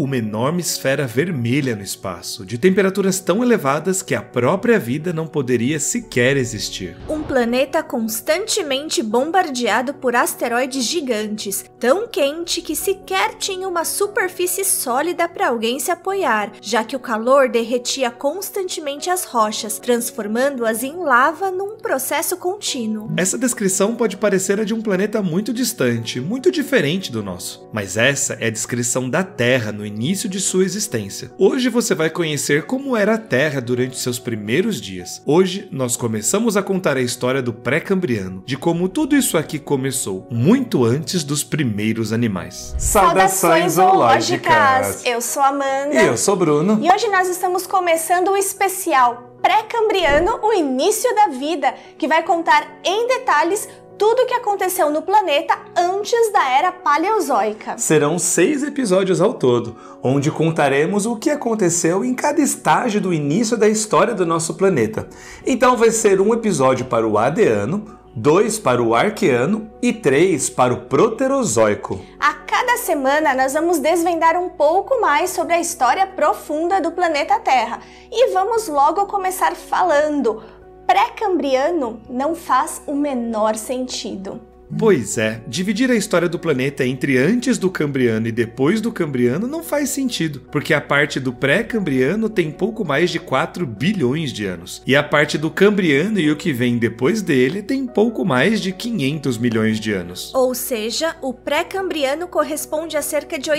uma enorme esfera vermelha no espaço, de temperaturas tão elevadas que a própria vida não poderia sequer existir. Um planeta constantemente bombardeado por asteroides gigantes, tão quente que sequer tinha uma superfície sólida para alguém se apoiar, já que o calor derretia constantemente as rochas, transformando-as em lava num processo contínuo. Essa descrição pode parecer a de um planeta muito distante, muito diferente do nosso, mas essa é a descrição da Terra no início de sua existência. Hoje você vai conhecer como era a Terra durante seus primeiros dias. Hoje nós começamos a contar a história do pré-cambriano, de como tudo isso aqui começou, muito antes dos primeiros animais. Saudações zoológicas! Eu sou Amanda. E eu sou Bruno. E hoje nós estamos começando o especial pré-cambriano, o início da vida, que vai contar em detalhes tudo o que aconteceu no planeta antes da Era Paleozoica. Serão 6 episódios ao todo, onde contaremos o que aconteceu em cada estágio do início da história do nosso planeta. Então vai ser um episódio para o Adeano, 2 para o Arqueano e 3 para o Proterozoico. A cada semana nós vamos desvendar um pouco mais sobre a história profunda do planeta Terra. E vamos logo começar falando. Pré-cambriano não faz o menor sentido. Pois é, dividir a história do planeta entre antes do Cambriano e depois do Cambriano não faz sentido, porque a parte do pré-cambriano tem pouco mais de 4 bilhões de anos, e a parte do Cambriano e o que vem depois dele tem pouco mais de 500 milhões de anos. Ou seja, o pré-cambriano corresponde a cerca de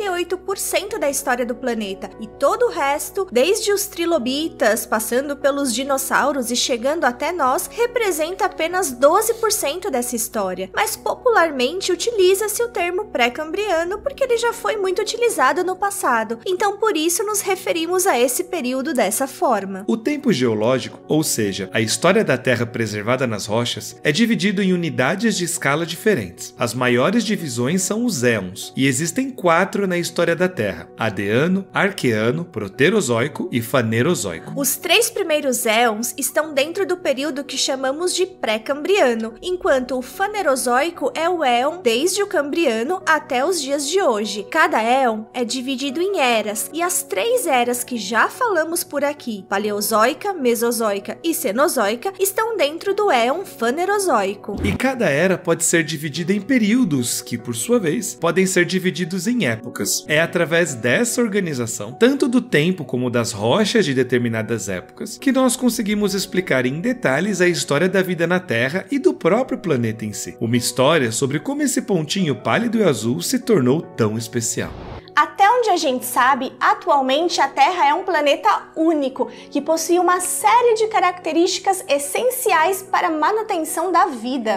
88% da história do planeta, e todo o resto, desde os trilobitas, passando pelos dinossauros e chegando até nós, representa apenas 12% dessa história. Mas popularmente utiliza-se o termo pré-cambriano porque ele já foi muito utilizado no passado, então por isso nos referimos a esse período dessa forma. O tempo geológico, ou seja, a história da Terra preservada nas rochas, é dividido em unidades de escala diferentes. As maiores divisões são os éons, e existem 4 na história da Terra: Adeano, Arqueano, Proterozoico e Fanerozoico. Os 3 primeiros éons estão dentro do período que chamamos de pré-cambriano, enquanto o Fanerozoico é o éon desde o Cambriano até os dias de hoje. Cada éon é dividido em eras, e as 3 eras que já falamos por aqui, Paleozoica, Mesozoica e Cenozoica, estão dentro do éon Fanerozoico. E cada era pode ser dividida em períodos, que por sua vez podem ser divididos em épocas. É através dessa organização, tanto do tempo como das rochas de determinadas épocas, que nós conseguimos explicar em detalhes a história da vida na Terra e do próprio planeta em si. Uma história sobre como esse pontinho pálido e azul se tornou tão especial. Até onde a gente sabe, atualmente a Terra é um planeta único, que possui uma série de características essenciais para a manutenção da vida.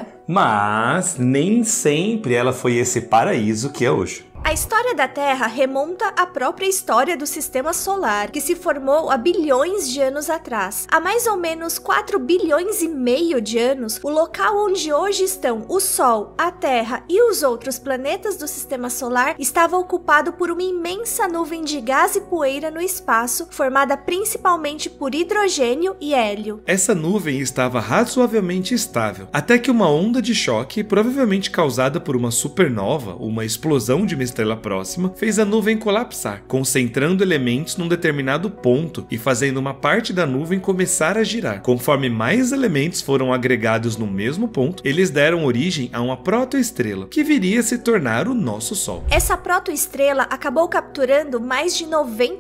Mas nem sempre ela foi esse paraíso que é hoje. A história da Terra remonta à própria história do Sistema Solar, que se formou há bilhões de anos atrás. Há mais ou menos 4 bilhões e meio de anos, o local onde hoje estão o Sol, a Terra e os outros planetas do Sistema Solar estava ocupado por uma imensa nuvem de gás e poeira no espaço, formada principalmente por hidrogênio e hélio. Essa nuvem estava razoavelmente estável, até que uma onda de choque, provavelmente causada por uma supernova, uma explosão de uma estrela próxima, fez a nuvem colapsar, concentrando elementos num determinado ponto e fazendo uma parte da nuvem começar a girar. Conforme mais elementos foram agregados no mesmo ponto, eles deram origem a uma protoestrela, que viria a se tornar o nosso Sol. Essa protoestrela acabou capturando mais de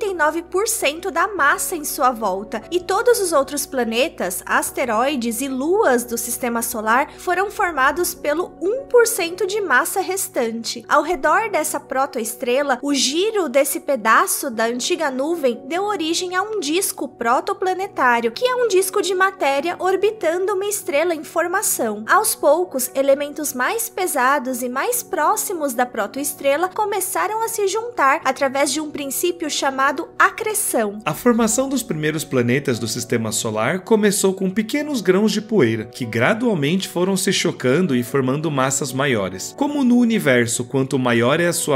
99% da massa em sua volta, e todos os outros planetas, asteroides e luas do Sistema Solar foram formados pelo 1% de massa restante. Ao redor dessa protoestrela, o giro desse pedaço da antiga nuvem deu origem a um disco protoplanetário, que é um disco de matéria orbitando uma estrela em formação. Aos poucos, elementos mais pesados e mais próximos da protoestrela começaram a se juntar através de um princípio chamado acreção. A formação dos primeiros planetas do Sistema Solar começou com pequenos grãos de poeira, que gradualmente foram se chocando e formando massas maiores. Como no universo, quanto maior é a sua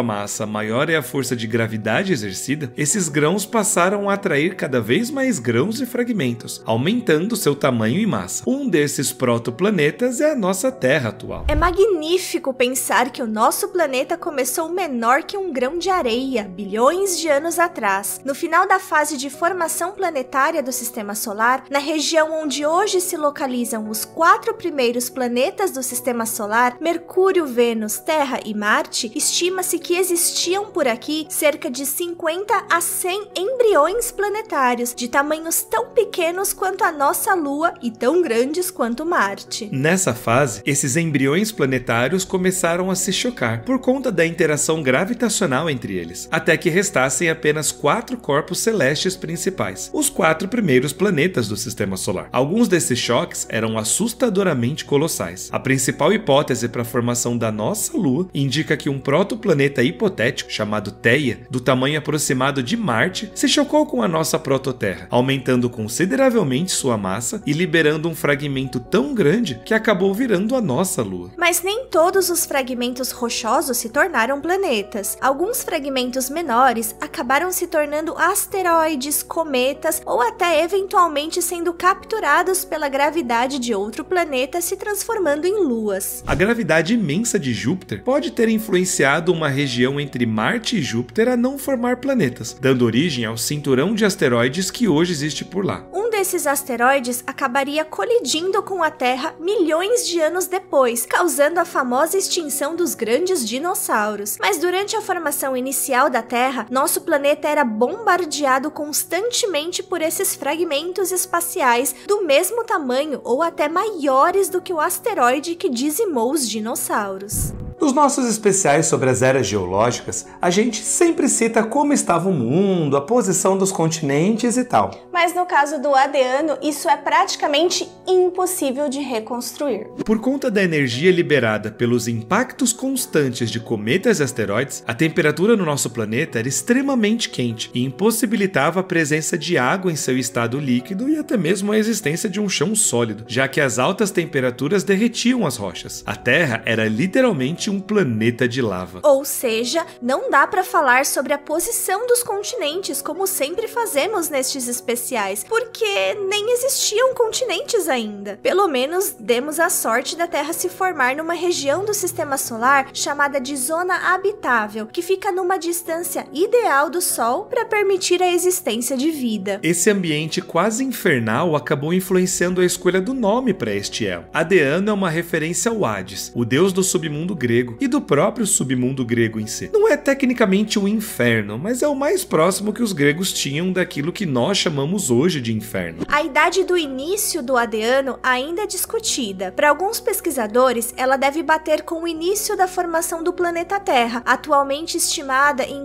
sua massa, maior é a força de gravidade exercida, esses grãos passaram a atrair cada vez mais grãos e fragmentos, aumentando seu tamanho e massa. Um desses protoplanetas é a nossa Terra atual. É magnífico pensar que o nosso planeta começou menor que um grão de areia, bilhões de anos atrás. No final da fase de formação planetária do Sistema Solar, na região onde hoje se localizam os 4 primeiros planetas do Sistema Solar, Mercúrio, Vênus, Terra e Marte, estima-se que existiam por aqui cerca de 50 a 100 embriões planetários, de tamanhos tão pequenos quanto a nossa Lua e tão grandes quanto Marte. Nessa fase, esses embriões planetários começaram a se chocar por conta da interação gravitacional entre eles, até que restassem apenas 4 corpos celestes principais, os 4 primeiros planetas do Sistema Solar. Alguns desses choques eram assustadoramente colossais. A principal hipótese para a formação da nossa Lua indica que um protoplaneta hipotético chamado Theia, do tamanho aproximado de Marte, se chocou com a nossa prototerra, aumentando consideravelmente sua massa e liberando um fragmento tão grande que acabou virando a nossa Lua. Mas nem todos os fragmentos rochosos se tornaram planetas. Alguns fragmentos menores acabaram se tornando asteroides, cometas ou até eventualmente sendo capturados pela gravidade de outro planeta, se transformando em luas. A gravidade imensa de Júpiter pode ter influenciado uma região entre Marte e Júpiter a não formar planetas, dando origem ao cinturão de asteroides que hoje existe por lá. Um desses asteroides acabaria colidindo com a Terra milhões de anos depois, causando a famosa extinção dos grandes dinossauros. Mas durante a formação inicial da Terra, nosso planeta era bombardeado constantemente por esses fragmentos espaciais do mesmo tamanho ou até maiores do que o asteroide que dizimou os dinossauros. Nos nossos especiais sobre as eras geológicas, a gente sempre cita como estava o mundo, a posição dos continentes e tal. Mas no caso do Adeano, isso é praticamente impossível de reconstruir. Por conta da energia liberada pelos impactos constantes de cometas e asteroides, a temperatura no nosso planeta era extremamente quente e impossibilitava a presença de água em seu estado líquido e até mesmo a existência de um chão sólido, já que as altas temperaturas derretiam as rochas. A Terra era literalmente um planeta de lava. Ou seja, não dá para falar sobre a posição dos continentes como sempre fazemos nestes especiais, porque nem existiam continentes ainda. Pelo menos demos a sorte da Terra se formar numa região do Sistema Solar chamada de zona habitável, que fica numa distância ideal do Sol para permitir a existência de vida. Esse ambiente quase infernal acabou influenciando a escolha do nome para este éon. Adeano é uma referência ao Hades, o deus do submundo grego e do próprio submundo grego em si. Não é tecnicamente um inferno, mas é o mais próximo que os gregos tinham daquilo que nós chamamos hoje de inferno. A idade do início do Adeano ainda é discutida. Para alguns pesquisadores, ela deve bater com o início da formação do planeta Terra, atualmente estimada em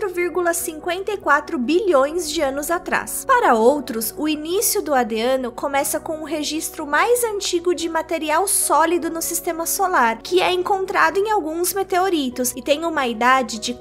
4,54 bilhões de anos atrás. Para outros, o início do Adeano começa com o registro mais antigo de material sólido no Sistema Solar, que é encontrado em alguns meteoritos e tem uma idade de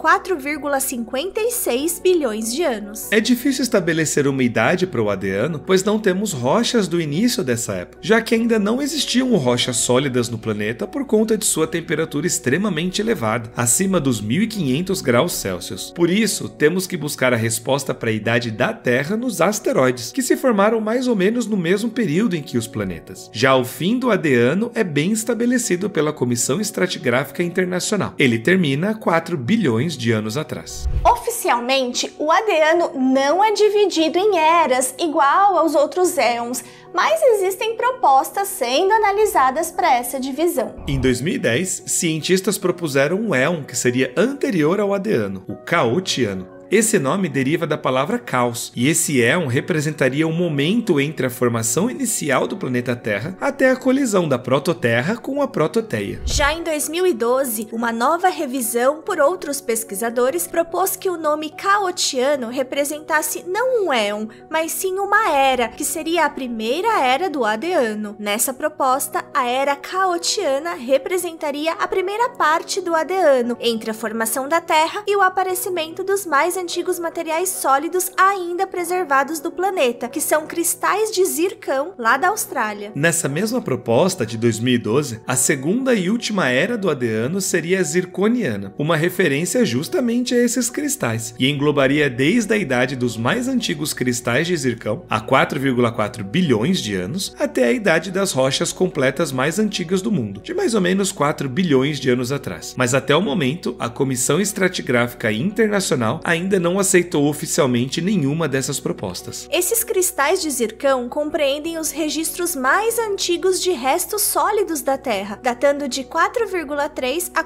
4,56 bilhões de anos. É difícil estabelecer uma idade para o Adeano, pois não temos rochas do início dessa época, já que ainda não existiam rochas sólidas no planeta por conta de sua temperatura extremamente elevada, acima dos 1500 graus Celsius. Por isso, temos que buscar a resposta para a idade da Terra nos asteroides, que se formaram mais ou menos no mesmo período em que os planetas. Já o fim do Adeano é bem estabelecido pela Comissão Estratigráfica Internacional. Ele termina 4 bilhões de anos atrás. Oficialmente, o Adeano não é dividido em eras igual aos outros éons, mas existem propostas sendo analisadas para essa divisão. Em 2010, cientistas propuseram um éon que seria anterior ao Adeano, o Caotiano. Esse nome deriva da palavra caos, e esse éon representaria o momento entre a formação inicial do planeta Terra até a colisão da prototerra com a prototeia. Já em 2012, uma nova revisão por outros pesquisadores propôs que o nome Caotiano representasse não um éon, mas sim uma era, que seria a primeira era do Adeano. Nessa proposta, a era Caotiana representaria a primeira parte do Adeano, entre a formação da Terra e o aparecimento dos mais antigos materiais sólidos ainda preservados do planeta, que são cristais de zircão lá da Austrália. Nessa mesma proposta de 2012, a segunda e última era do Adeano seria a zirconiana, uma referência justamente a esses cristais, e englobaria desde a idade dos mais antigos cristais de zircão, há 4,4 bilhões de anos, até a idade das rochas completas mais antigas do mundo, de mais ou menos 4 bilhões de anos atrás. Mas até o momento, a Comissão Estratigráfica Internacional ainda não aceitou oficialmente nenhuma dessas propostas. Esses cristais de zircão compreendem os registros mais antigos de restos sólidos da Terra, datando de 4,3 a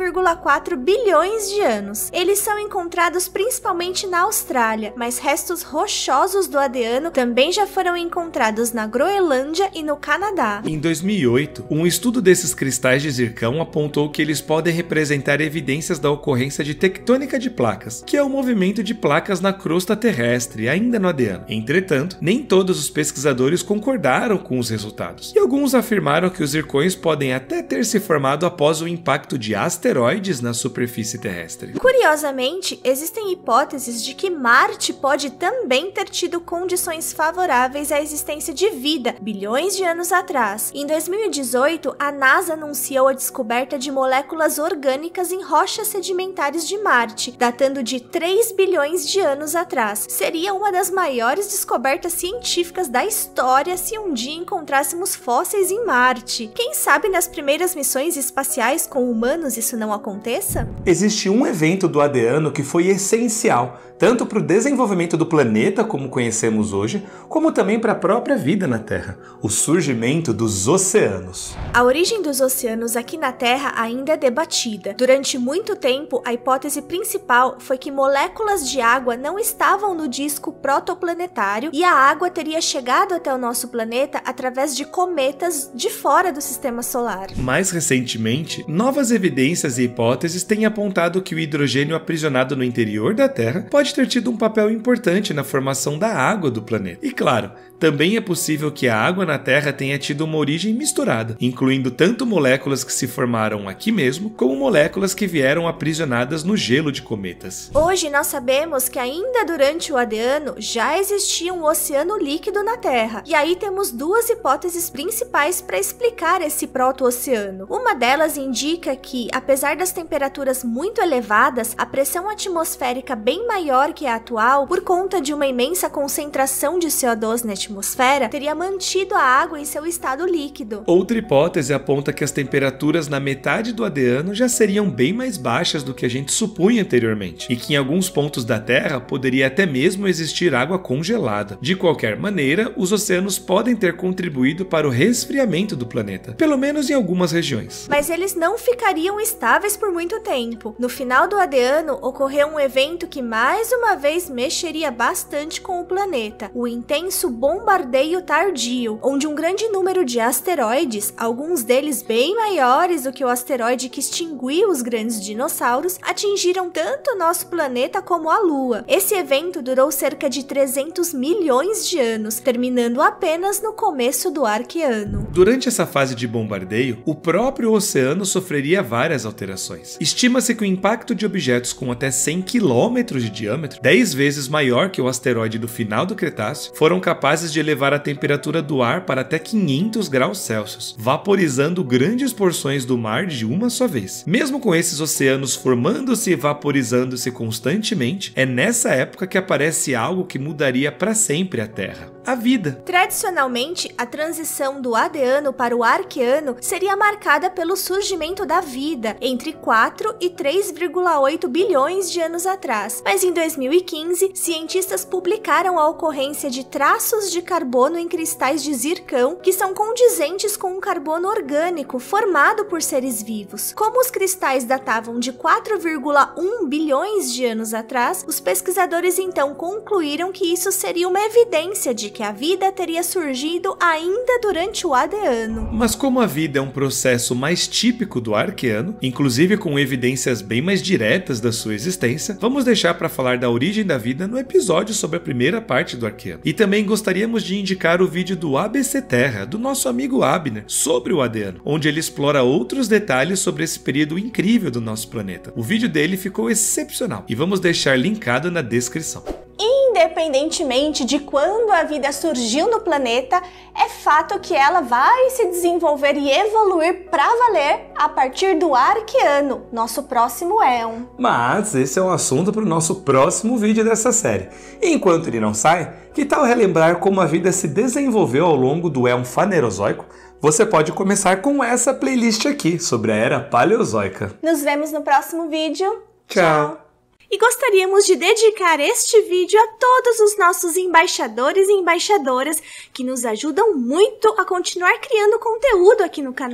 4,4 bilhões de anos. Eles são encontrados principalmente na Austrália, mas restos rochosos do Adeano também já foram encontrados na Groenlândia e no Canadá. Em 2008, um estudo desses cristais de zircão apontou que eles podem representar evidências da ocorrência de tectônica de placas, que é o movimento de placas na crosta terrestre, ainda no Adeano. Entretanto, nem todos os pesquisadores concordaram com os resultados, e alguns afirmaram que os zircões podem até ter se formado após o impacto de asteroides na superfície terrestre. Curiosamente, existem hipóteses de que Marte pode também ter tido condições favoráveis à existência de vida bilhões de anos atrás. Em 2018, a NASA anunciou a descoberta de moléculas orgânicas em rochas sedimentares de Marte, datando de 3 bilhões de anos atrás. Seria uma das maiores descobertas científicas da história se um dia encontrássemos fósseis em Marte. Quem sabe nas primeiras missões espaciais com humanos isso não aconteça? Existe um evento do Adeano que foi essencial, tanto para o desenvolvimento do planeta como conhecemos hoje, como também para a própria vida na Terra: o surgimento dos oceanos. A origem dos oceanos aqui na Terra ainda é debatida. Durante muito tempo, a hipótese principal foi que moléculas de água não estavam no disco protoplanetário e a água teria chegado até o nosso planeta através de cometas de fora do sistema solar. Mais recentemente, novas evidências e hipóteses têm apontado que o hidrogênio aprisionado no interior da Terra pode ter tido um papel importante na formação da água do planeta. E claro, também é possível que a água na Terra tenha tido uma origem misturada, incluindo tanto moléculas que se formaram aqui mesmo, como moléculas que vieram aprisionadas no gelo de cometas. Hoje nós sabemos que ainda durante o Adeano já existia um oceano líquido na Terra. E aí temos duas hipóteses principais para explicar esse proto-oceano. Uma delas indica que, apesar das temperaturas muito elevadas, a pressão atmosférica bem maior que a atual, por conta de uma imensa concentração de CO2 na atmosfera, teria mantido a água em seu estado líquido. Outra hipótese aponta que as temperaturas na metade do Adeano já seriam bem mais baixas do que a gente supunha anteriormente, e que em alguns pontos da Terra poderia até mesmo existir água congelada. De qualquer maneira, os oceanos podem ter contribuído para o resfriamento do planeta, pelo menos em algumas regiões. Mas eles não ficariam estáveis por muito tempo. No final do Adeano, ocorreu um evento que mais uma vez mexeria bastante com o planeta: o intenso bombardeio tardio, onde um grande número de asteroides, alguns deles bem maiores do que o asteroide que extinguiu os grandes dinossauros, atingiram tanto o nosso planeta como a Lua. Esse evento durou cerca de 300 milhões de anos, terminando apenas no começo do Arqueano. Durante essa fase de bombardeio, o próprio oceano sofreria várias alterações. Estima-se que o impacto de objetos com até 100 km de diâmetro, 10 vezes maior que o asteroide do final do Cretáceo, foram capazes de elevar a temperatura do ar para até 500 graus Celsius, vaporizando grandes porções do mar de uma só vez. Mesmo com esses oceanos formando-se e vaporizando-se constantemente, é nessa época que aparece algo que mudaria para sempre a Terra: a vida. Tradicionalmente, a transição do Adeano para o Arqueano seria marcada pelo surgimento da vida entre 4 e 3,8 bilhões de anos atrás. Mas em 2015, cientistas publicaram a ocorrência de traços de carbono em cristais de zircão que são condizentes com um carbono orgânico formado por seres vivos. Como os cristais datavam de 4,1 bilhões de anos atrás, os pesquisadores então concluíram que isso seria uma evidência de que a vida teria surgido ainda durante o Adeano. Mas como a vida é um processo mais típico do Arqueano, inclusive com evidências bem mais diretas da sua existência, vamos deixar para falar da origem da vida no episódio sobre a primeira parte do Arqueano. E também gostaríamos de indicar o vídeo do ABC Terra, do nosso amigo Abner, sobre o Adeano, onde ele explora outros detalhes sobre esse período incrível do nosso planeta. O vídeo dele ficou excepcional e vamos deixar linkado na descrição. Independentemente de quando a vida surgiu no planeta, é fato que ela vai se desenvolver e evoluir para valer a partir do Arqueano, nosso próximo éon. Mas esse é um assunto para o nosso próximo vídeo dessa série. E enquanto ele não sai, que tal relembrar como a vida se desenvolveu ao longo do éon Fanerozoico? Você pode começar com essa playlist aqui sobre a Era Paleozoica. Nos vemos no próximo vídeo. Tchau! E gostaríamos de dedicar este vídeo a todos os nossos embaixadores e embaixadoras que nos ajudam muito a continuar criando conteúdo aqui no canal.